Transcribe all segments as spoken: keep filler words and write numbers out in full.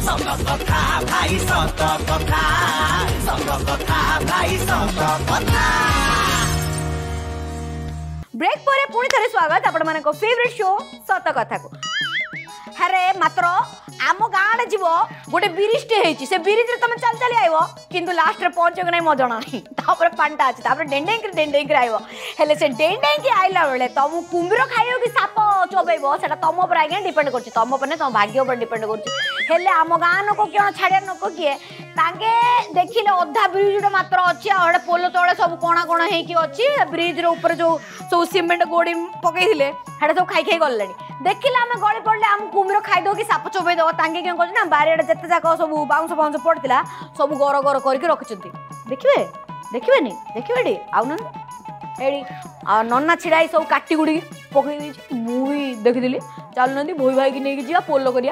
Break पर पुणी थे स्वागत आपण मान फेवरेट शो सत कथा को। अरे मात्र आम गाँव जीव गोटे ब्रिजटे होती से ब्रिज तुम चल चली आइब कि लास्ट में पहुंच ना मो जना नहीं पांटा अच्छे डेंडे डेंडे आइब हेले से डेंडे आइला बेले तुम कुम्भीर खाइब कि साप चोबेब से तुम पर आज्ञा डिपेंड कर तुम पर तुम भाग्य पर डिपेंड कर आम गाँ लोक क्या छाड़िया लोक किए ताके देखिले अधा ब्रिज मात्र अच्छी आड़े पोल तले सब कणा कणा होती ब्रिज ऊपर जो सब सीमेंट गोड़ी पकई हेटा सब खाई खाई गलानी देखिले आम गली पड़े आम कुम्भीर खाईद कि साप चोबेदब तांगे क्या कर बारियाड़े जिते जाक सब बाउंस बाउंस पड़ता सब गर गर करके रखिंट देखिए देखिए नी देखिए आउन एडी आ नन्ना छिड़ाई सब काटी गुड़ी पकई मुई देखी चलुना भोई भाई की नहीं जा पोल करिया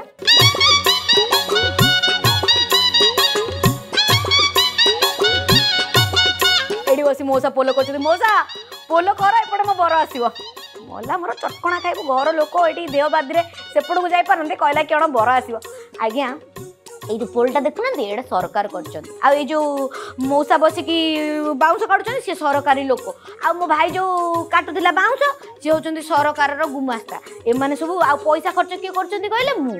एडी बसी मौसा पोल कर मौसा पोल कर एपटे मो बर आसो मला मोर चटकणा खाइब घर लोक ये देह बादी सेपट को जापारे कहला कौन बर आसो आज्ञा ये पोलटा देखुना ये सरकार कर जो मौसा बसिकी बाउंस काटुं सी सरकारी लोक आ मो भाई जो काटुला बाउंस सी होती सरकार गुमास्ता एमाने सब आ पैसा खर्च किए कर कहले मु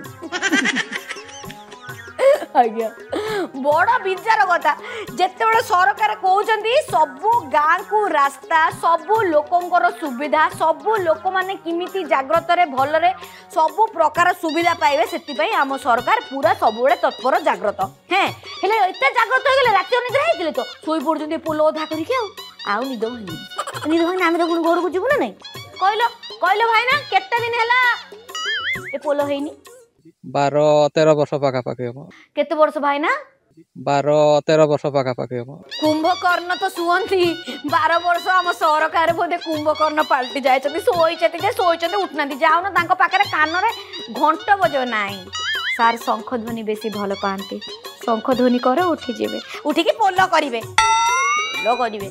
आज्ञा बड़ विचार कथा जिते बड़े सरकार कहते सबू गाँ को रास्ता सबू लोकंर सुविधा सबू लोक मैंने किमिति जाग्रत भलरे सबू प्रकार सुविधा पाइबे से आम सरकार पूरा सब तत्पर जाग्रत हैं हेले एत जाग्रत हो गले राति अनिद्रा होते तो शोई पड़ते पोल अधा करके आउ निद भाई निद भाई आम तो घर को जीवु ना नहीं कहल कहल भाई ना केते दिन है पोल है बारह तेरह वर्ष पाखापाखि हम केते वर्ष भाई ना बारह तेरह वर्ष पाखापाखि हम कुंभकर्ण तो शुंती बारह वर्ष आम सरकार बोधे कुंभकर्ण पलटि जाए शोचे शोचे उठना जाओ ना पाखे कान घंट बजे ना सार शंख ध्वनि बेसी भल पाती शंख ध्वनि कर उठीजे उठिकी पोल करेंगे पोल करेंगे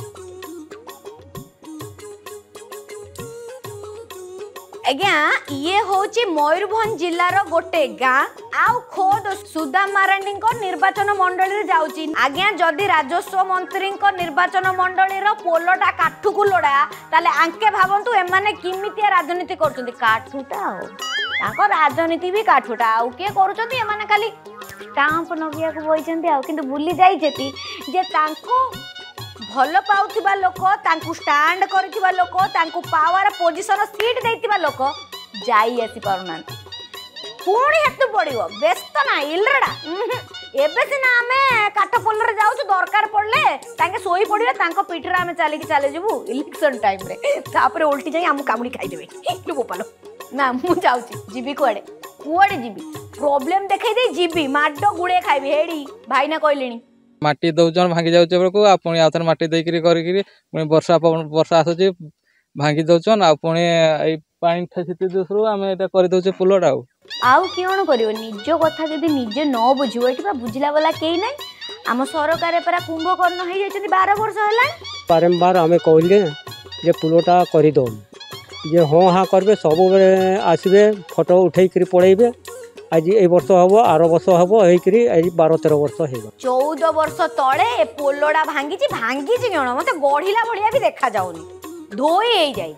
आज्ञा ये होची मयूरभंज जिलार गोटे गाँ आउ खोद सुधा मारांडी निर्वाचन मंडली जाऊँगी आज्ञा जदि राजस्व मंत्री निर्वाचन मंडली पोलटा काठू को लोड़ा ताले आंके भावतु एमाने किमितिया राजनीति कर काठूटा राजनीति भी काठूटा आउ किए करुँच एमाने खाली स्टाम्प नगिया को बही आउ किंतु भूली जाइछेती जे तांको भल पाउथिबा लोक तांकु स्टैंड करिथिबा लोक तांकु पावर पोजिशन सीट देथिबा लोक जाई आसी पारुना पुणी हेतु पड़िबो व्यस्त ना इलरडा एबे सिना आमे काठ पोलरे जाउछु दरकार पड़ले तांके सोई पड़िबे तांको पीठरा आमे चाली की चाले जबु इलेक्शन टाइम रे तापरे उल्टी जाई आम कामुडी खाइ देबे लो गोपालो ना मु जाउछि जीबी कुआडे कुआडे जीबी प्रॉब्लम देखाई दे जीबी माडो गुडे खाइबे हेडी भाई ना कहलेनी माटी दौन भांगी जाऊे बेलू पुणी आउ थे माटी देकरी करी वर्षा वर्षा आसूची भांगी दौन आनी पानी ठेसी दूसरू आम कर दे पुलटा आउ किण कर निज कथा जब निजे न बुझे ये बुझला वाला कहीं ना आम सरकार परा कुंभकर्ण हो जाती बारह वर्ष है बारंबार आम कहले जे पुलटा करदे जे हाँ हाँ करेंगे सब आसबे फोटो उठे पड़े आज ए वर्ष हम आर वर्ष हम आज बारह तेरह वर्ष हो चौदह वर्ष तले पोलटा भांगी भांगी कौन मत गढ़ला भाया भी देखा जाऊनी धोई हो जाए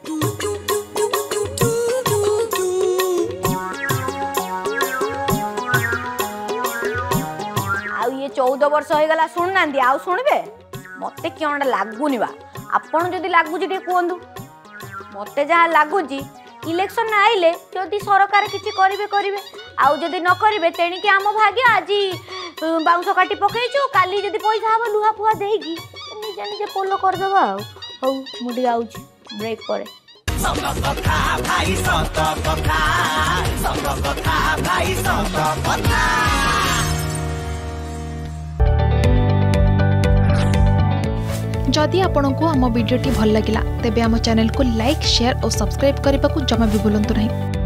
ये चौदह वर्ष हो गला शुणुना आउ शुणबे मत कौन लगुनि बा आपन जदि लगुच कहतु मत जहाँ लगुच इलेक्शन आइले जदि सरकार किसी करेंगे करेंगे आउ जदि न करेंगे तेणिकी आम भाग्य आज बाउंस काटी पकईचु काली जदि पैसा हम लुहा फुहा देगी निजे निजे पोल करदबा हौ मुझे आउची ब्रेक पर जदि आपंक आम भिडी भल लगा तेब आम चैनल को लाइक शेयर और सब्सक्राइब करने को जमा भी भूलु नहीं।